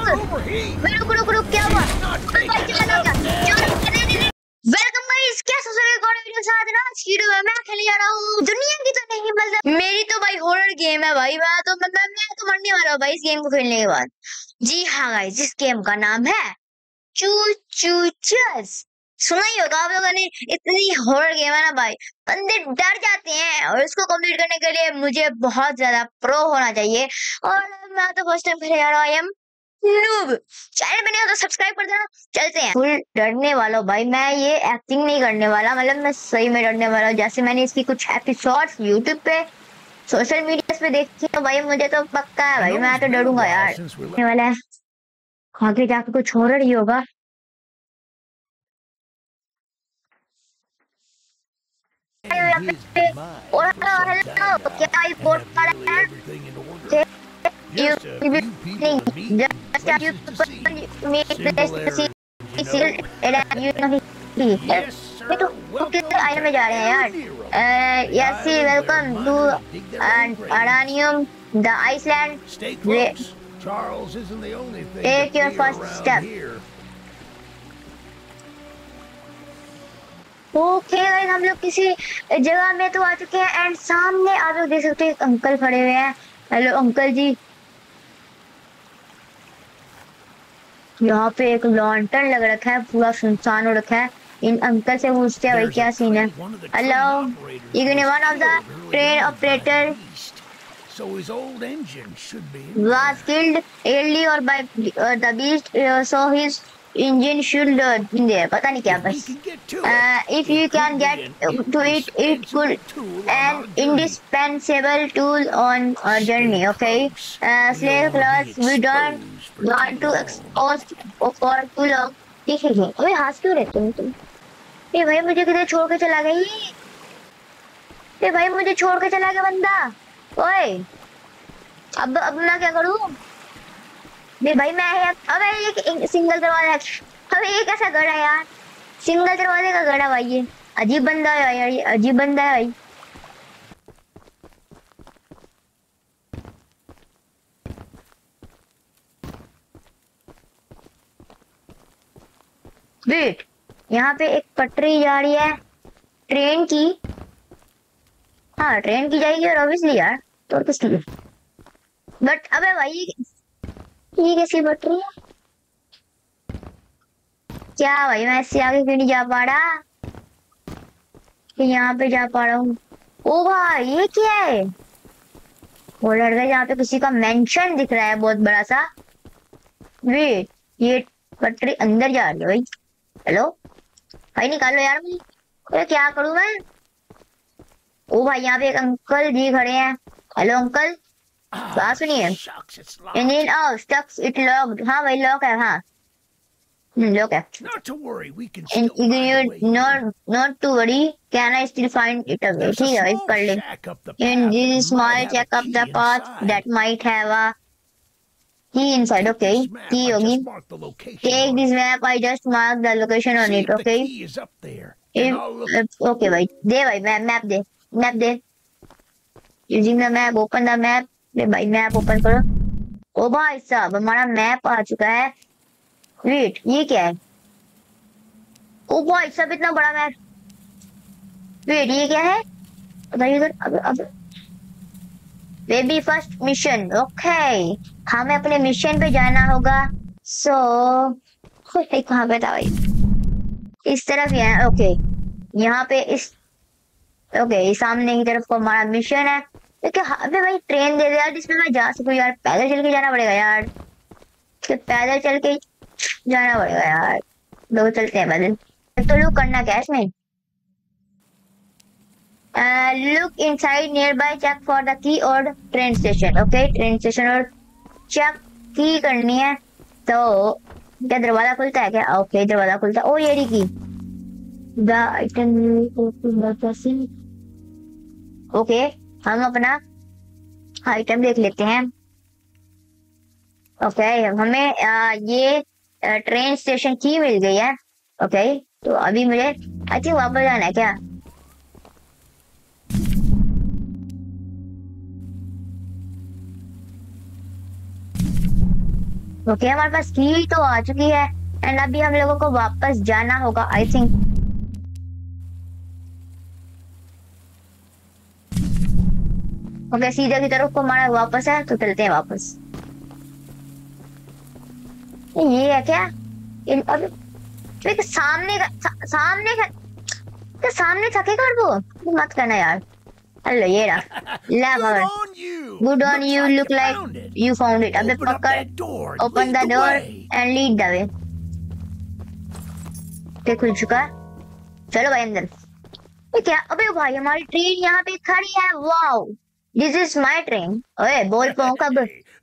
रुक रुक रुक, क्या हुआ? वेलकम गाइस, कैसे हो? एक और वीडियो के साथ ना आज की वीडियो में मैं खेलने जा रहा हूँ दुनिया की तो नहीं मतलब मेरी तो भाई हॉरर गेम है भाई। मैं तो मरने वाला हूँ भाई इस गेम को खेलने के बाद। जी हाँ गाइस, इस गेम का नाम है चू चू चस। सुना ही होगा आप लोगों ने। इतनी हॉरर गेम है ना भाई, बंदे डर जाते हैं। और इसको कंप्लीट करने के लिए मुझे बहुत ज्यादा प्रो होना चाहिए। और मैं तो फर्स्ट टाइम खेलने जा रहा हूँ। I am noob. चैनल बने हो तो सब्सक्राइब कर देना। चलते हैं। फुल डरने वाला भाई, मैं ये एक्टिंग नहीं करने वाला, मतलब मैं सही में डरने वाला हूँ। जैसे मैंने इसकी कुछ एपिसोड्स यूट्यूब पे सोशल मीडिया पे देखी तो भाई मुझे तो पक्का है भाई, मैं तो डरूंगा यार। डरने वाला है, आगे जाके कुछ हॉरर ही होगा। और हेलो, क्या रिपोर्ट आ रहा है? Just a few people to meet and places to see. Singularity, you know. Yes, sir. Welcome to आइए में जा रहे हैं यार। Aerodrome. यस वेलकम टू अरानियम the island. Stay close. Charles isn't the only thing Take to your fear first around step. here. Okay guys, हम लोग किसी जगह में तो आ चुके हैं एंड सामने आप लोग देख सकते हैं एक अंकल खड़े हुए हैं। Hello uncle ji. यहाँ पे एक लॉन्टन लग रखा है, पूरा सुनसान हो रखा है। इन अंकल से पूछते हैं भाई क्या सीन है। Hello, you one of the train operator So his old engine should be was killed early or by the beast, so his engine should in there. पता नहीं क्या बस। If you can get to it, it could an indispensable tool on our journey. Okay. Slave class, we don't want to expose for too long. ठीक है। अबे हंस क्यों रहे तुम? ये भाई मुझे किधर छोड़ के चला गई? ये भाई मुझे छोड़ के चला गया बंदा। ओए अब मैं क्या करूं? नहीं भाई मैं अबे ये सिंगल दरवाजा है। अबे ये कैसा गड़ा है यार? सिंगल दरवाजे का गड़ा भाई, ये अजीब बंदा है यार, ये अजीब बंदा है भाई। वेट, यहाँ पे एक पटरी जा रही है ट्रेन की। हाँ ट्रेन की जाएगी और ऑब्वियसली यार तो कुछ नहीं। बट अबे भाई ये कैसी पटरी है? क्या भाई मैं इससे आगे क्यों नहीं जा पा रहा? यहाँ पे जा पा रहा हूँ। ओ भाई ये क्या है? वो लड़का यहाँ पे किसी का मेंशन दिख रहा है बहुत बड़ा सा। वेट, ये पटरी अंदर जा रही है भाई। हेलो भाई निकालो यार मुझे। अरे क्या करूँ मैं? ओ भाई यहाँ पे एक अंकल जी खड़े हैं। हेलो अंकल, बात सुनिए। Engine off, stucks it locked. हाँ भाई लॉक है। हाँ लॉक है। Not to worry, can I still find it away? ठीक है भाई पढ़ ले। In this small check up the path that might have a key inside. Okay, key होगी। Take this map, I just marked the location on it. Okay. Okay भाई दे भाई map दे, मैप दे। Using the map, open the map. ले भाई map open करो। ओ भाई साहब हमारा मैप आ चुका है। वेट ये क्या है? ओ भाई साहब इतना बड़ा मैप। वेट ये क्या है? बताइए इधर। अब बेबी फर्स्ट मिशन। ओके हमें अपने मिशन पे जाना होगा। सो कहाँ पे था भाई? इस तरफ ही है। ओके यहाँ पे इस ओके सामने की तरफ को हमारा मिशन है। तो अबे भाई ट्रेन दे दे यार जिसमें मैं जा सकूं यार। पैदल चल के जाना पड़ेगा यार, तो पैदल चल के जाना पड़ेगा यार। लोग चलते हैं पैदल। तो लुक करना क्या इसमें? Look inside nearby, check for the key और train station. Okay train station और चेक की करनी है। तो क्या दरवाजा खुलता है क्या? ओके दरवाजा खुलता है। ओ ये की द आइटम। ओके हम अपना आइटम देख लेते हैं। ओके हमें ये ट्रेन स्टेशन की मिल गई है। ओके तो अभी मुझे आई थिंक वापस जाना है क्या? ओके हमारे पास की तो आ चुकी है एंड अभी हम लोगों को वापस जाना होगा आई थिंक। ओके सीधे की तरफ को हमारा वापस है तो चलते हैं वापस। ये है क्या अभी तो सामने थकेगा वो मत करना यार। हेलो ये रहा lever. Good on you look like you found it. अबे पकड़ open the door and lead the way. ते खुल चुका है चलो भाई अंदर। ये क्या अबे भाई हमारी ट्रेन यहाँ पे खड़ी है। Wow this is my train. ओए बोल पाऊँ कब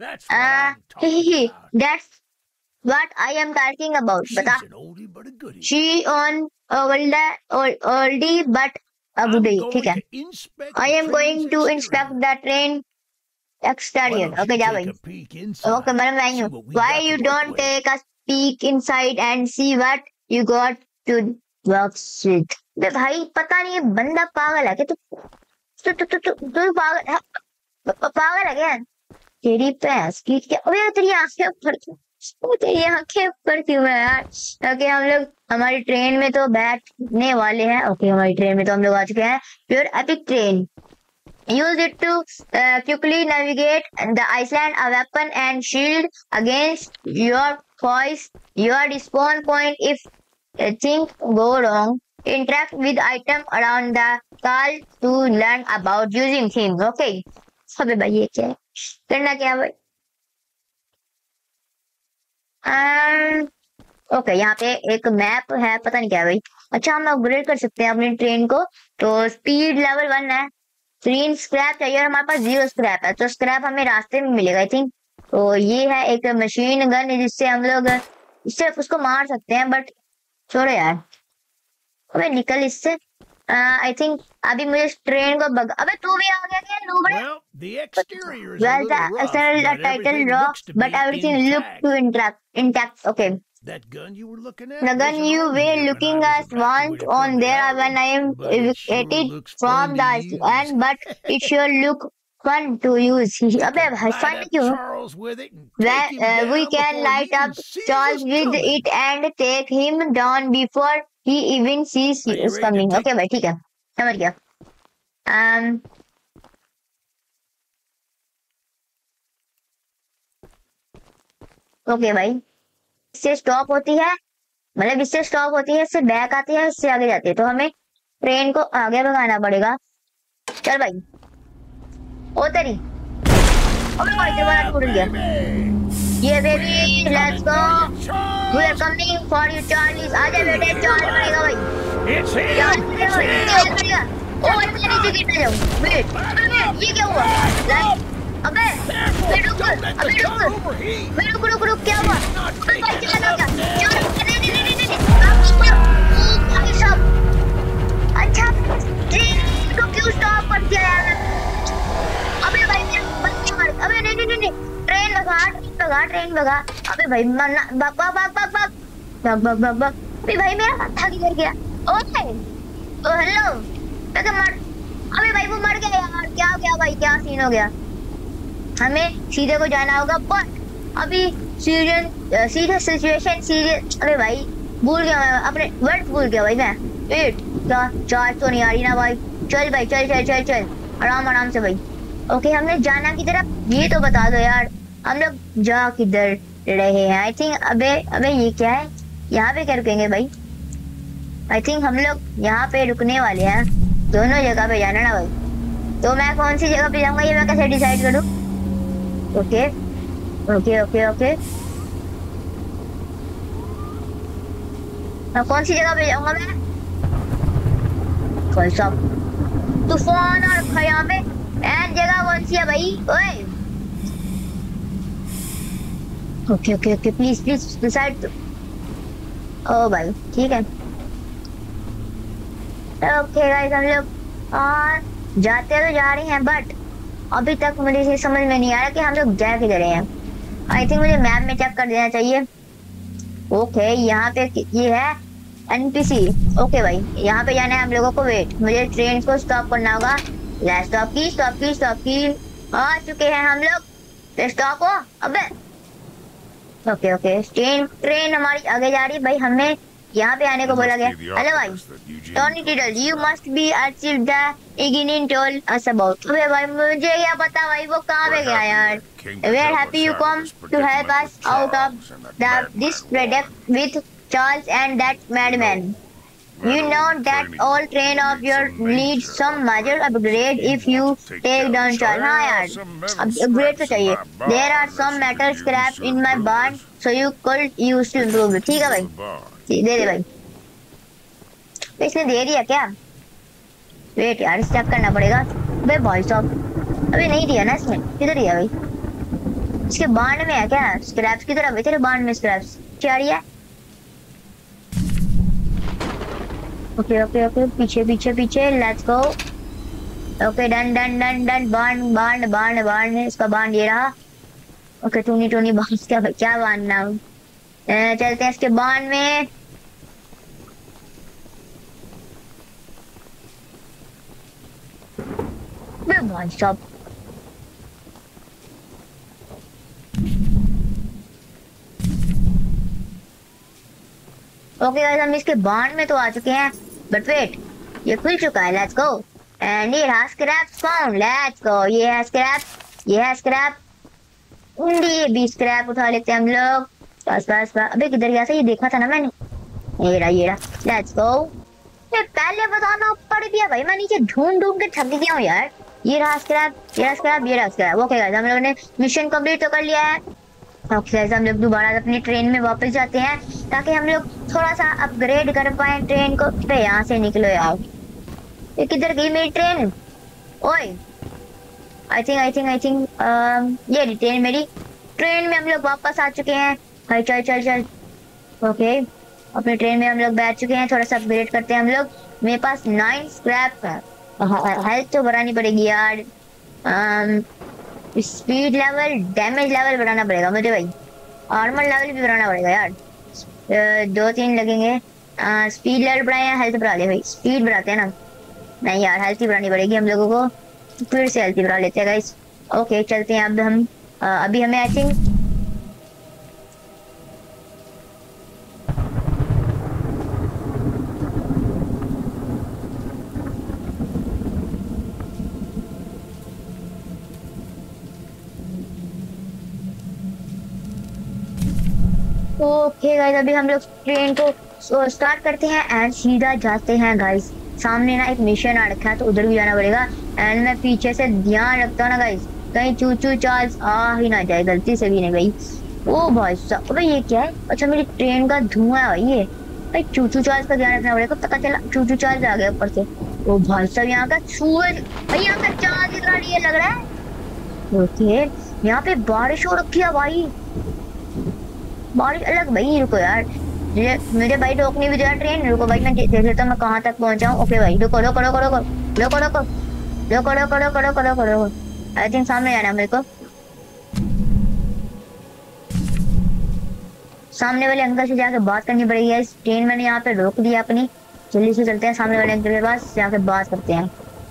that's what I am talking about. बता she on oldie but a goodie, ठीक है। I am going to inspect the train exterior. Okay, जा भाई। Okay, मैडम आई हूँ। Why you don't take a peek inside and see what you got to work with? बे भाई पता नहीं ये बंदा पागल है क्या? तू पागल है क्या? तेरी भैंस की क्या? अबे तेरी आंखें ऊपर क्यों? तेरी आंखें ऊपर क्यों है यार? ओके हम लोग हमारी ट्रेन में तो बैठने वाले हैं। ओके हमारी ट्रेन में तो हम लोग आ चुके हैं। Pure epic train. Use it to quickly navigate the Iceland, a weapon and shield against your foes. Your spawn point if things go wrong. Interact with item around the car to learn about using things. Okay. अबे भाई ये क्या है? करना क्या भाई? Okay यहाँ पे एक मैप है पता नहीं क्या है भाई। अच्छा हम अपग्रेड कर सकते हैं अपनी ट्रेन को। तो स्पीड लेवल 1 है। 3 स्क्रैप चाहिए और हमारे पास 0 स्क्रैप है तो स्क्रैप हमें रास्ते में मिलेगा आई थिंक। तो ये है एक मशीन गन जिससे हम लोग इससे उसको मार सकते हैं बट छोड़ो यार। अबे निकल इससे। आई थिंक अभी मुझे ट्रेन को अबे तू भी आ गया क्या नूबड़े? Well the external title rocks but everything looked to intact. Okay. The gun you were looking at once on there when I am evacuated from the Iceland, but it sure look fun to use. अबे भाई fun क्यों? We can light up Charles with it and take him down before he even sees us coming. Okay भाई ठीक है समझ गया। Okay भाई इससे स्टॉप होती है मतलब इससे स्टॉप होती है इससे बैक आती है इससे आगे जाती है तो हमें ट्रेन को आगे भगाना पड़ेगा। चल भाई ओ तेरी अबे भाई दरवाजा टूट गया। ये baby let's go we are coming for you Charlies. आजा बेटे चार्ल पड़ेगा भाई चार्ल पड़ेगा। ओ मैं नीचे गिरने जाऊं। वेट ये क्या हुआ? अबे रुक क्या हुआ? भाई चला क्या? नहीं भाई साहब अच्छा ट्रेन को क्यों स्टॉप कर दिया यार? अबे भाई बच्चे मार। अबे नहीं ट्रेन भगा। अबे भाई मरना भाग। अबे भाई मेरा माथा किधर गया? ओए ओ हेलो मैं मर। अबे भाई वो मर गया यार। क्या हो गया भाई? क्या सीन हो गया? हमें सीधे को जाना होगा बट अभी सीरियस सिचुएशन सीरियस। अरे भाई भूल गया मैं अपने वर्ड भूल गया भाई मैं। वेट क्या चार्ज तो नहीं आ रही ना भाई? चल भाई चल आराम से भाई। ओके हमने जाना की तरफ ये तो बता दो यार हम लोग जा किधर रहे हैं? आई थिंक अबे ये क्या है? यहाँ पे क्या रुकेंगे भाई? आई थिंक हम लोग यहाँ पे रुकने वाले हैं। दोनों जगह पे जाना ना भाई। तो मैं कौन सी जगह पे जाऊंगा ये मैं कैसे डिसाइड करूँ? ओके मैं कौन सी जगह पे जाऊंगा मैं? कौन सा तूफान आ रखा है यहाँ पे? एंड जगह कौन सी है भाई? ओए ओके प्लीज डिसाइड। ओ भाई ठीक है ओके गाइस हम लोग जाते तो जा रहे हैं बट अभी तक मुझे ये समझ में नहीं आ रहा कि हम लोग जा किधर रहे हैं। आई थिंक मुझे मैप में चेक कर देना चाहिए। ओके यहाँ पे ये है एनपीसी। ओके भाई यहाँ पे जाना है हम लोगों को। वेट मुझे ट्रेन को स्टॉप करना होगा। स्टॉप की आ चुके हैं हम लोग। स्टॉप हो। अबे ओके ओके, ट्रेन ट्रेन हमारी आगे जा रही है भाई, हमें यहाँ पे आने को बोला गया। हेलो भाई, Tony Tiddle, you must be achieve the इगिनिंग टोल अस अबाउट। अबे भाई मुझे क्या पता भाई, वो कहाँ पे गया यार। We are happy you come to help us out of the this product with Charles and that madman. You know that all train of your needs some major upgrade if you take down Charles। हाँ यार, अब upgrade तो चाहिए। There are some metal scrap in my barn, so you could use to improve it। ठीक है भाई, दे दे भाई। तो इसने दे दिया क्या? वेट यार, चेक करना पड़ेगा। अबे भाई साहब, अबे नहीं दिया ना इसने, किधर दिया भाई? इसके बांड में है क्या स्क्रैप्स? किधर है तेरे बांड में स्क्रैप्स? क्या दिया? ओके ओके ओके, पीछे पीछे पीछे, let's go. Okay done done done done, bond bond bond bond, इसका बांड ये रहा। ओके टूनी टूनी बांड, क्या क्या बांधना? चलते हैं इसके बांड में। भाई साहब, ओके गाइस, हम इसके बांड में तो आ चुके हैं, बट वेट, ये खुल चुका है। लेट्स गो एंड ये है स्क्रैप फाउंड। लेट्स गो, ये है स्क्रैप, ये है स्क्रैप, ये भी स्क्रैप उठा लेते हैं हम लोग। बस बस बस, अबे किधर गया था? ये देखा था ना मैंने, ये रहा ये रहा। लेट्स गो, ये पहले बताना पड़ गया भाई, मैं नीचे ढूंढ ढूंढ के थक गया हूँ यार। ये रहा स्क्रैप, ये रहा स्क्रैप, ये रहा स्क्रैप। ओके गाइस, हम लोगों ने मिशन कंप्लीट तो कर लिया है। ओके गाइस, हम लोग दोबारा अपनी ट्रेन में वापस जाते हैं ताकि हम लोग थोड़ा सा अपग्रेड कर पाए ट्रेन को। पे यहाँ से निकलो यार, ये किधर गई मेरी ट्रेन? ओए, आई थिंक ये रही ट्रेन मेरी। ट्रेन में हम लोग वापस आ चुके हैं भाई। चल चल चल, ओके अपनी ट्रेन में हम लोग बैठ चुके हैं। थोड़ा सा अपग्रेड करते हैं हम लोग। मेरे पास 9 स्क्रैप है, हेल्थ तो बढ़ानी पड़ेगी यार। स्पीड लेवल, डैमेज लेवल बढ़ाना पड़ेगा मुझे भाई, आर्मर लेवल भी बढ़ाना पड़ेगा यार। 2-3 लगेंगे। स्पीड लेवल बढ़ाए या हेल्थ बढ़ा ले भाई? स्पीड बढ़ाते हैं ना, नहीं यार हेल्थ ही बढ़ानी पड़ेगी हम लोगों को। फिर से हेल्थ ही बढ़ा लेते हैं गाइस। ओके चलते हैं अब हम। अभी हमें आई थिंक ओके गाइस, अभी हम लोग ट्रेन को स्टार्ट करते हैं एंड सीधा जाते हैं गाइस। सामने ना एक मिशन आ रखा है तो उधर भी जाना पड़ेगा। एंड मैं पीछे से ध्यान रखता हूँ ना गाइस, कहीं चूचू चार्ल्स आ ही ना जाए गलती से भी नहीं भाई। ओ भाई साहब, अबे ये क्या है? अच्छा मेरी ट्रेन का धुआं है भाई ये। भाई चूचू चार्ल्स का ध्यान रखना पड़ेगा। पता चला चूचू चार्ल्स आ गया ऊपर से। ओ भाई साहब, यहाँ का सूरज भाई, यहाँ का चार्ज इतना ये लग रहा है। ओके, यहाँ पे बारिश हो रखी है भाई, बारिश अलग भाई। रुको यार, मुझे भाई रोकनी भी तो यार ट्रेन। रुको भाई, मैं देख लेता हूँ मैं कहाँ तक पहुँचा हूँ। ओके भाई, रुको रुको रुको रुको रुको रुको रुको रुको रुको रुको रुको रुको। आई थिंक सामने जाना है मेरे को। सामने वाले अंकल से जाके बात करनी पड़ेगी। इस ट्रेन मैंने यहाँ पे रोक दिया अपनी। जल्दी से चलते हैं सामने वाले अंकल के पास, जाके बात करते हैं।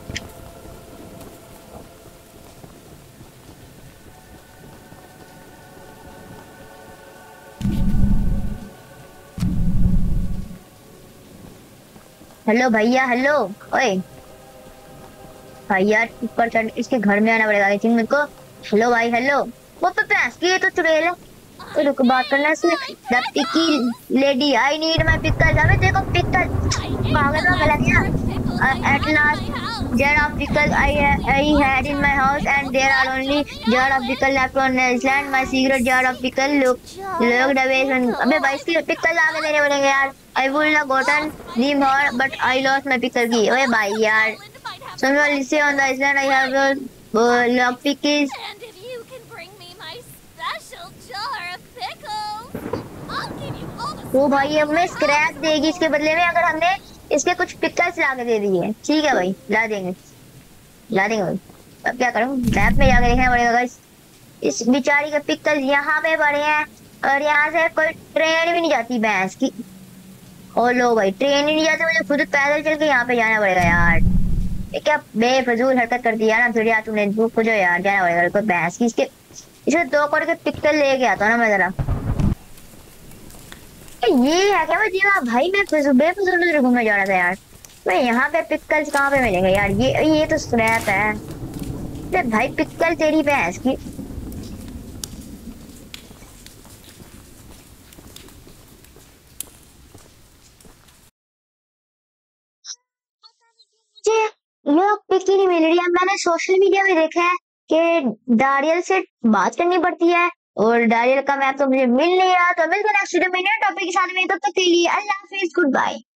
हेलो भैया, हेलो। ओए भैया, ऊपर चढ़, इसके घर में आना पड़ेगा आई थिंक मेरे को। हेलो भाई, हेलो। वो भैंस की, ये तो चुड़ैल है। तो रुक, बात करना है इसमें। The picky lady, I need my pickle. अबे देखो पिकल, पागल हो गया क्या? At last jar of pickle I had in my house and there are only jar of pickle left on the island. My secret jar of pickle looked away from। अबे भाई इसकी pickle आगे देने पड़ेंगे यार। I would have gotten them her but I lost my pickle key। ओए भाई यार, someone say on the island I have lock pickies। And if you can bring me my special jar of pickles, I'll give you all the। वो भाई हमें scrap देगी इसके बदले में अगर हमने इसके कुछ पिकल्स ला के दे दिए। ठीक है भाई, ला देंगे भाई। अब क्या करूं, मैप में जाकर देखना पड़ेगा गाइस। इस बेचारी के पिकल्स यहाँ पे पड़े हैं और यहाँ से कोई ट्रेन भी नहीं जाती भैंस की। ओ लो भाई, ट्रेन ही नहीं जाती, मुझे खुद पैदल चल के यहाँ पे जाना पड़ेगा यार। ये क्या बेफजूल हरकत कर दी यार फिर यार तुमने। रुको यार, जाना पड़ेगा कोई भैंस की। इसके 2 करोड़ के पिकल लेके आता हूँ ना मैं जरा। ये है क्या भाई मैं बेफिजूल में घूमने जा रहा था यार। भाई यहाँ पे पिक्कल्स कहाँ पे मिलेंगे यार? ये तो स्क्रैप है। अरे भाई पिक्कल तेरी भैंस की। लोग पिक ही नहीं मिल रही है। मैंने सोशल मीडिया में देखा है कि डारियल से बात करनी पड़ती है और डारियल का मैप तो मुझे मिल नहीं रहा। तो मिलकर नेक्स्ट वीडियो में नए टॉपिक के साथ में, तब तक के लिए अल्लाह हाफिज, गुड बाय।